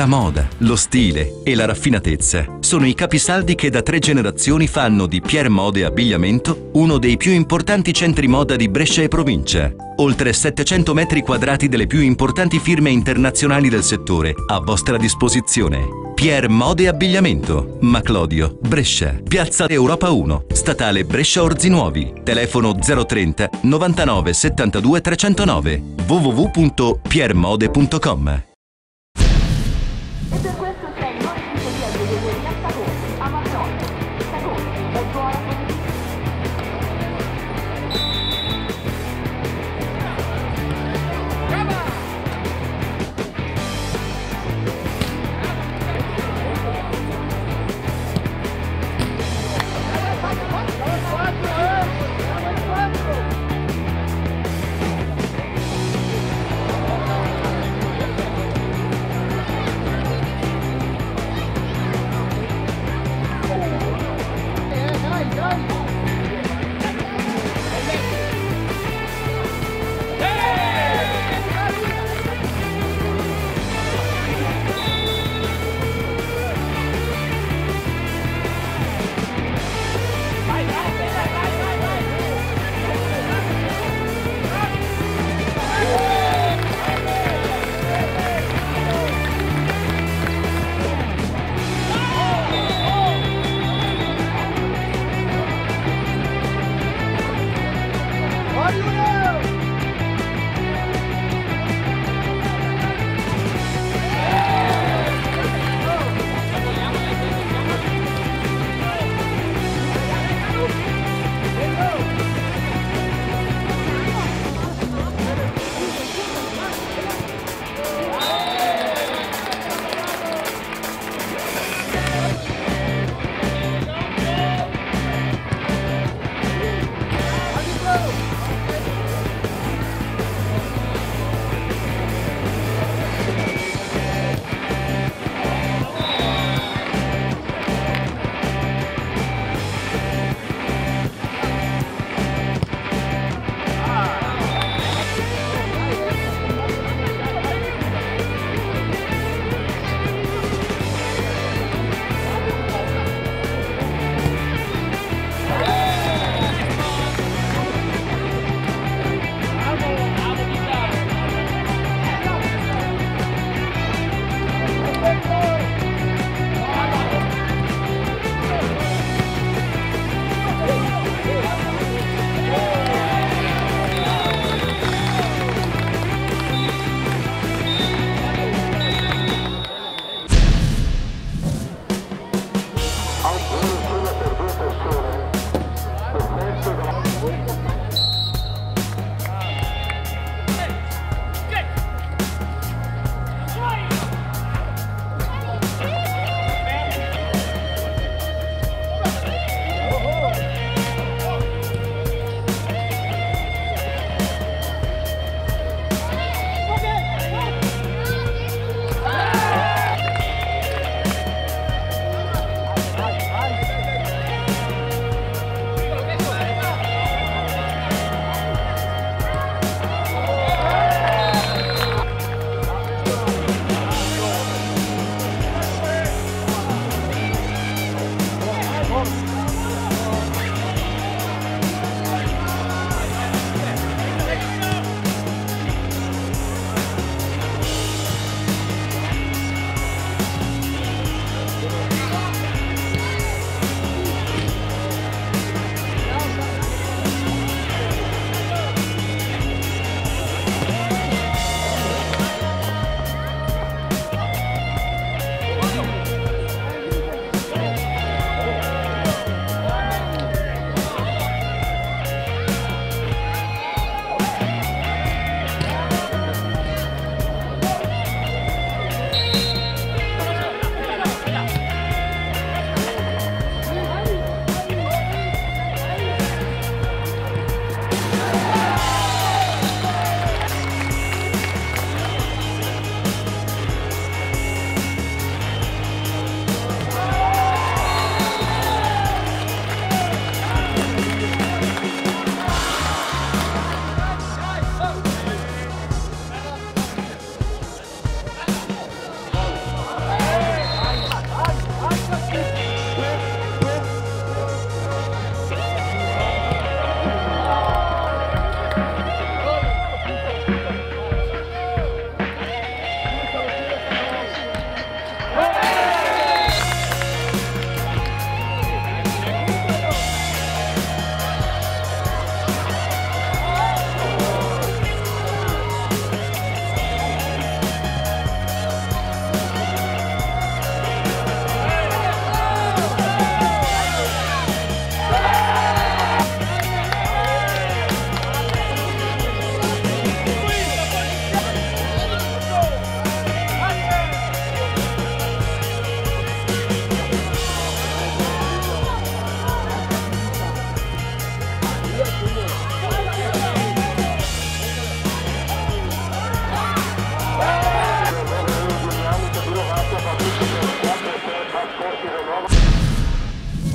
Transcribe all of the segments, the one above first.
La moda, lo stile e la raffinatezza sono i capisaldi che da 3 generazioni fanno di Pier Mode Abbigliamento uno dei più importanti centri moda di Brescia e provincia. Oltre 700 metri quadrati delle più importanti firme internazionali del settore a vostra disposizione. Pier Mode Abbigliamento, Maclodio, Brescia, Piazza Europa 1, Statale Brescia Orzinuovi, telefono 030 99 72 309, www.piermode.com. E per questo c'è il nuovo tipo di aggregazione Staconi, Amazon. Staconi, è buona posizione.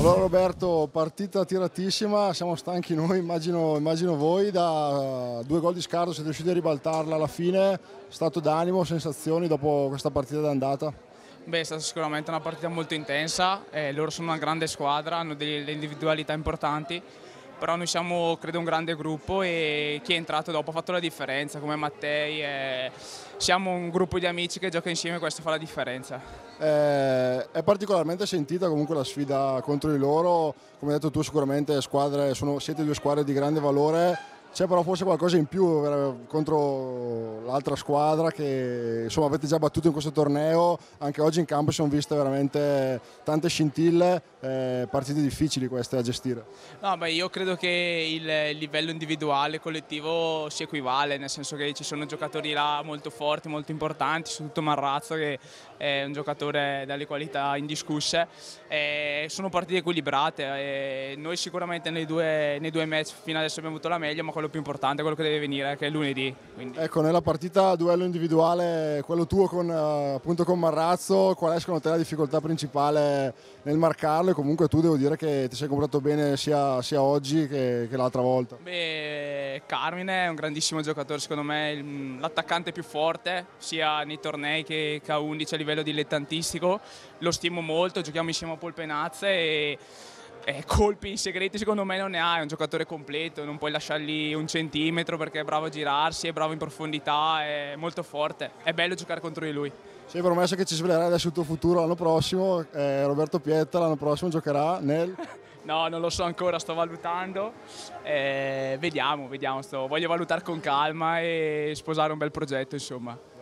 Allora Roberto, partita tiratissima, siamo stanchi noi, immagino voi, da 2 gol di scarto siete riusciti a ribaltarla alla fine, stato d'animo, sensazioni dopo questa partita d'andata? Beh, è stata sicuramente una partita molto intensa, loro sono una grande squadra, hanno delle individualità importanti, però noi siamo credo un grande gruppo e chi è entrato dopo ha fatto la differenza, come Mattei, siamo un gruppo di amici che gioca insieme e questo fa la differenza. È particolarmente sentita comunque la sfida contro di loro, come hai detto tu sicuramente siete 2 squadre di grande valore, c'è però forse qualcosa in più contro l'altra squadra che insomma avete già battuto in questo torneo, anche oggi in campo si sono viste veramente tante scintille, partite difficili queste a gestire. No, beh, io credo che il livello individuale, collettivo si equivale, nel senso che ci sono giocatori là molto forti, molto importanti, soprattutto Marrazzo che è un giocatore dalle qualità indiscusse. Sono partite equilibrate, noi sicuramente nei due match fino adesso abbiamo avuto la meglio, ma quello più importante è quello che deve venire, che è lunedì. Quindi. Ecco, nella partita duello individuale, quello tuo appunto con Marrazzo, qual è secondo te la difficoltà principale nel marcarlo? E comunque tu devo dire che ti sei comportato bene sia oggi che l'altra volta. Beh, Carmine è un grandissimo giocatore, secondo me l'attaccante più forte, sia nei tornei che a 11 a livello dilettantistico. Lo stimo molto, giochiamo insieme a Polpenazze e colpi segreti secondo me non ne ha, è un giocatore completo, non puoi lasciargli un centimetro perché è bravo a girarsi, è bravo in profondità, è molto forte, è bello giocare contro di lui. Sei promesso che ci svelerai adesso il tuo futuro l'anno prossimo, Roberto Pietta l'anno prossimo giocherà nel... No, non lo so ancora, sto valutando, vediamo, voglio valutare con calma e sposare un bel progetto insomma.